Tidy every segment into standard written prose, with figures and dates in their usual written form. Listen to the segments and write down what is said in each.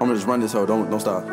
I'ma just run this hoe, don't stop.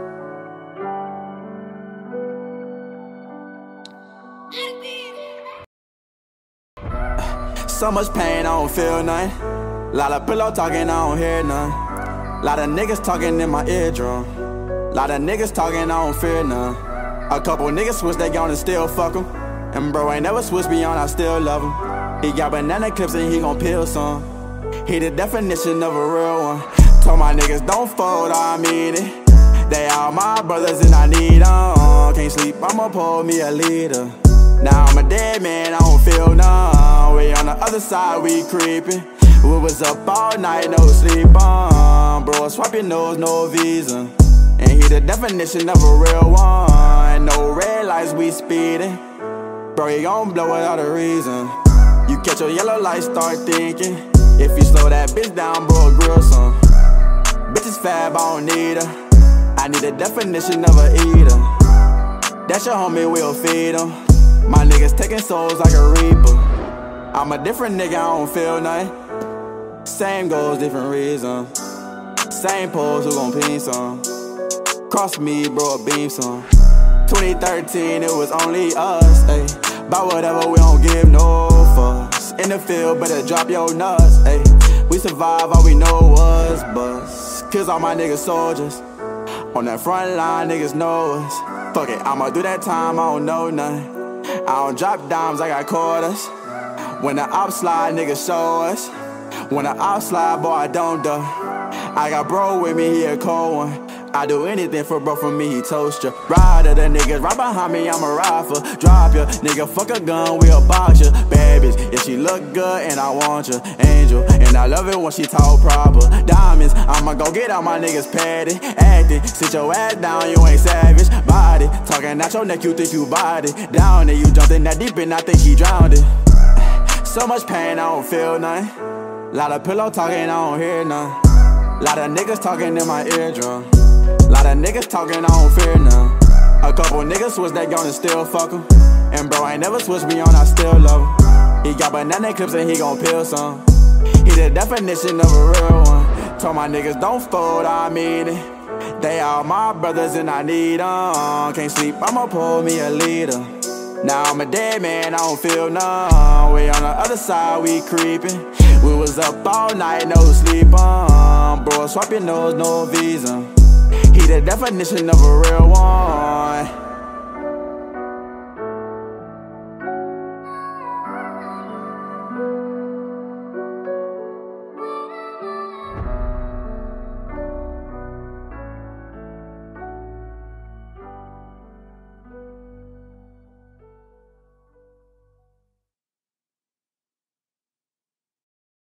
So much pain, I don't feel nothing. Lot of pillow talking, I don't hear none. Lot of niggas talking in my eardrum. Lot of niggas talking, I don't fear none. A couple niggas switch, they gone and still fuck 'em. And bro ain't never switched beyond, I still love him. He got banana clips and he gon' peel some. He the definition of a real one. Told my niggas don't fold, I mean it. They all my brothers and I need 'em. Can't sleep, I'ma pull me a leader. Now I'm a dead man, I don't feel none. We on the other side, we creepin'. We was up all night, no sleep on. Bro, swipe your nose, no visa. And he the definition of a real one. No red lights, we speedin'. Bro, he gon' blow without a reason. You catch your yellow light, start thinking. If you slow that bitch down, bro, grill some. Bitches fab, I don't need her. I need a definition of a eater. That's your homie, we'll feed him. My niggas taking souls like a reaper. I'm a different nigga, I don't feel nothing. Same goals, different reasons. Same pose, who gon' pin some? Cross me, bro, a beam some. 2013, it was only us, ayy. By whatever, we don't give no fuss. In the field, better drop your nuts, ayy. We survive, all we know was bust. Cause all my niggas soldiers. On that front line, niggas know us. Fuck it, I'ma do that time, I don't know nothing. I don't drop dimes, I got quarters. When the ops slide, niggas show us. When the ops slide, boy, I don't duck. I got bro with me, he a cold one. I do anything for bro, for me, he toast ya. Rider, the niggas right behind me, I'm a rifle. Drop ya, nigga, fuck a gun, we'll box ya. Bad bitch, if she look good and I want ya. Angel, and I love it when she talk proper. Diamonds, I'ma go get all my niggas patty. Acting, sit your ass down, you ain't savage. Body, talking out your neck, you think you body. Down there, you jumped in that deep and I think he drowned it. So much pain, I don't feel nothing. Lot of pillow talking, I don't hear none. Lot of niggas talking in my eardrum. Lot of niggas talking, I don't fear none. A couple niggas switch, they gonna still fuck 'em. And bro ain't never switched me on, I still love him. He got banana clips and he gon' peel some. He the definition of a real one. Told my niggas don't fold, I mean it. They all my brothers and I need 'em. Can't sleep, I'ma pull me a leader. Now I'm a dead man, I don't feel none. We on the other side, we creepin'. We was up all night, no sleep on. Bro, swipe your nose, no visa. He the definition of a real one.